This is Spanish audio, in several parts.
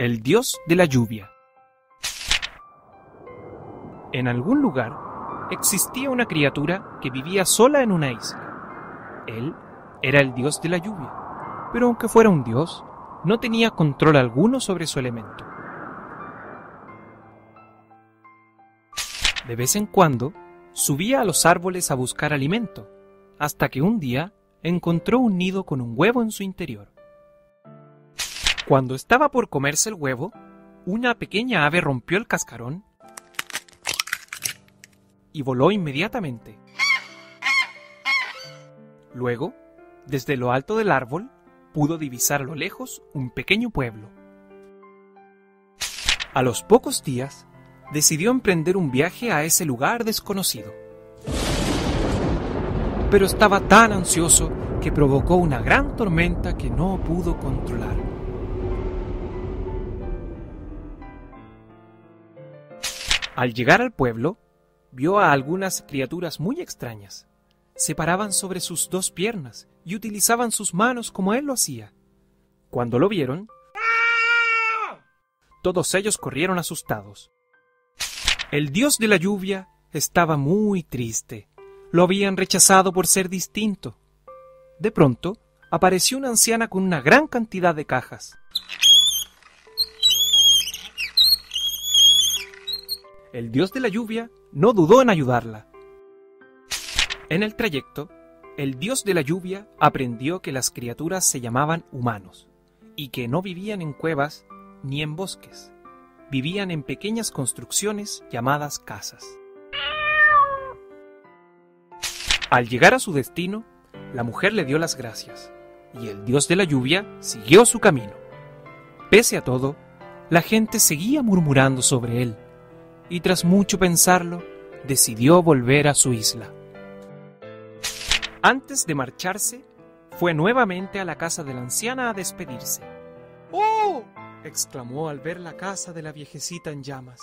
El dios de la lluvia. En algún lugar existía una criatura que vivía sola en una isla. Él era el dios de la lluvia, pero aunque fuera un dios, no tenía control alguno sobre su elemento. De vez en cuando, subía a los árboles a buscar alimento, hasta que un día encontró un nido con un huevo en su interior. Cuando estaba por comerse el huevo, una pequeña ave rompió el cascarón y voló inmediatamente. Luego, desde lo alto del árbol, pudo divisar a lo lejos un pequeño pueblo. A los pocos días, decidió emprender un viaje a ese lugar desconocido. Pero estaba tan ansioso que provocó una gran tormenta que no pudo controlar. Al llegar al pueblo, vio a algunas criaturas muy extrañas. Se paraban sobre sus dos piernas y utilizaban sus manos como él lo hacía. Cuando lo vieron, todos ellos corrieron asustados. El dios de la lluvia estaba muy triste. Lo habían rechazado por ser distinto. De pronto, apareció una anciana con una gran cantidad de cajas. El dios de la lluvia no dudó en ayudarla. En el trayecto, el dios de la lluvia aprendió que las criaturas se llamaban humanos y que no vivían en cuevas ni en bosques. Vivían en pequeñas construcciones llamadas casas. Al llegar a su destino, la mujer le dio las gracias y el dios de la lluvia siguió su camino. Pese a todo, la gente seguía murmurando sobre él y tras mucho pensarlo, decidió volver a su isla. Antes de marcharse, fue nuevamente a la casa de la anciana a despedirse. ¡Oh!, exclamó al ver la casa de la viejecita en llamas.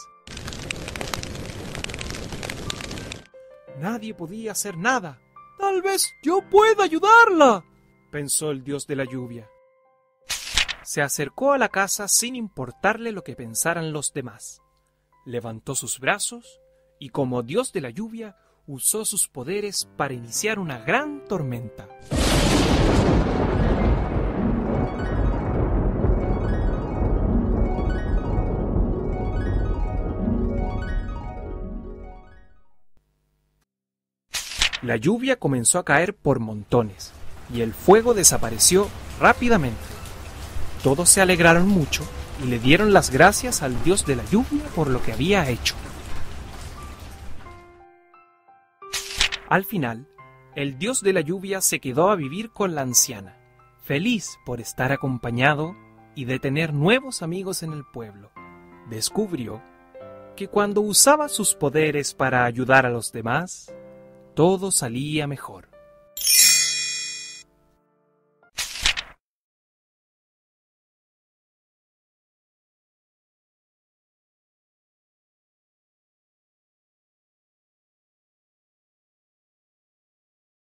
Nadie podía hacer nada. Tal vez yo pueda ayudarla, pensó el dios de la lluvia. Se acercó a la casa sin importarle lo que pensaran los demás. Levantó sus brazos y como dios de la lluvia usó sus poderes para iniciar una gran tormenta. La lluvia comenzó a caer por montones y el fuego desapareció rápidamente. Todos se alegraron mucho y le dieron las gracias al dios de la lluvia por lo que había hecho. Al final, el dios de la lluvia se quedó a vivir con la anciana, feliz por estar acompañado y de tener nuevos amigos en el pueblo. Descubrió que cuando usaba sus poderes para ayudar a los demás, todo salía mejor.